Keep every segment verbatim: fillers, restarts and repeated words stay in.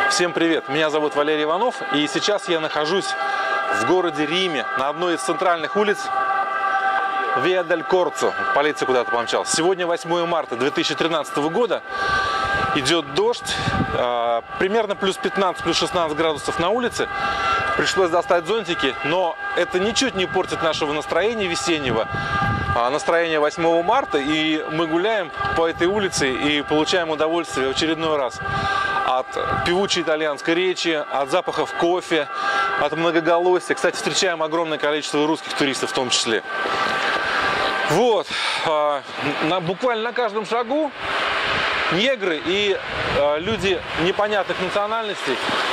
Всем привет! Меня зовут Валерий Иванов, и сейчас я нахожусь в городе Риме, на одной из центральных улиц Виа дель Корцо. Полиция куда-то помчалась. Сегодня восьмое марта две тысячи тринадцатого года. Идет дождь, примерно плюс пятнадцать, плюс шестнадцать градусов на улице. Пришлось достать зонтики, но это ничуть не портит нашего настроения весеннего. Настроение восьмого марта, и мы гуляем по этой улице и получаем удовольствие в очередной раз от певучей итальянской речи, от запахов кофе, от многоголосия. Кстати, встречаем огромное количество русских туристов в том числе. Вот, на, буквально на каждом шагу негры и люди непонятных национальностей,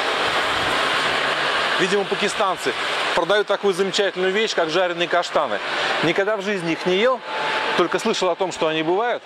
видимо, пакистанцы, продают такую замечательную вещь, как жареные каштаны. Никогда в жизни их не ел, только слышал о том, что они бывают.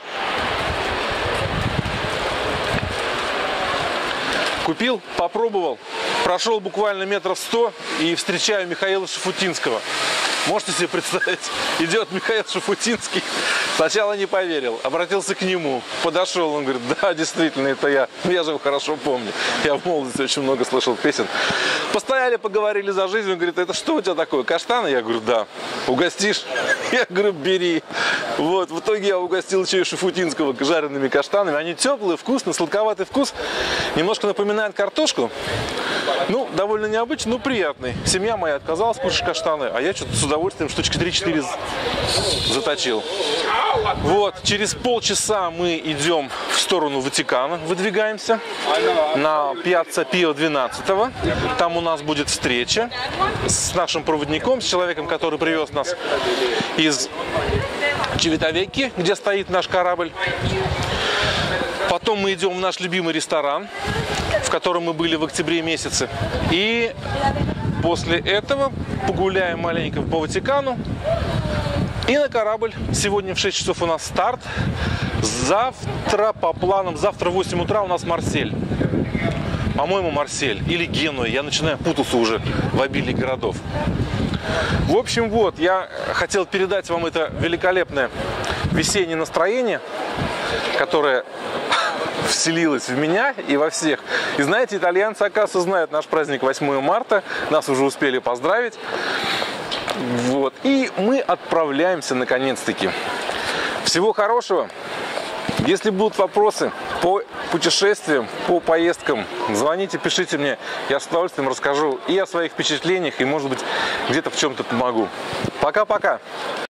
Купил, попробовал, прошел буквально метров сто и встречаю Михаила Шафутинского. Можете себе представить, идет Михаил Шафутинский. Сначала не поверил, обратился к нему, подошел, он говорит: да, действительно, это я. Ну, я же его хорошо помню. Я в молодости очень много слышал песен. Постояли, поговорили за жизнь. Он говорит: это что у тебя такое, каштаны? Я говорю: да. Угостишь? Я говорю: бери. Вот, в итоге я угостил еще и Шафутинского жареными каштанами. Они теплые, вкусные, сладковатый вкус. Немножко напоминает картошку. Ну, довольно необычный, но приятный. Семья моя отказалась кушать каштаны, а я что-то с удовольствием штучки три-четыре заточил. Вот, через полчаса мы идем в сторону Ватикана, выдвигаемся на Пьяцца Пио двенадцатого. Там у нас будет встреча с нашим проводником, с человеком, который привез нас из Чивитавекки, где стоит наш корабль. Потом мы идем в наш любимый ресторан, в котором мы были в октябре месяце. И после этого погуляем маленько по Ватикану. И на корабль. Сегодня в шесть часов у нас старт. Завтра по планам, завтра в восемь утра у нас Марсель. По-моему, Марсель или Генуя. Я начинаю путаться уже в обилии городов. В общем, вот, я хотел передать вам это великолепное весеннее настроение, которое вселилось в меня и во всех. И знаете, итальянцы, оказывается, знают наш праздник восьмое марта. Нас уже успели поздравить. Вот. И мы отправляемся наконец-таки. Всего хорошего. Если будут вопросы по путешествиям, по поездкам, звоните, пишите мне. Я с удовольствием расскажу и о своих впечатлениях, и, может быть, где-то в чем-то помогу. Пока-пока!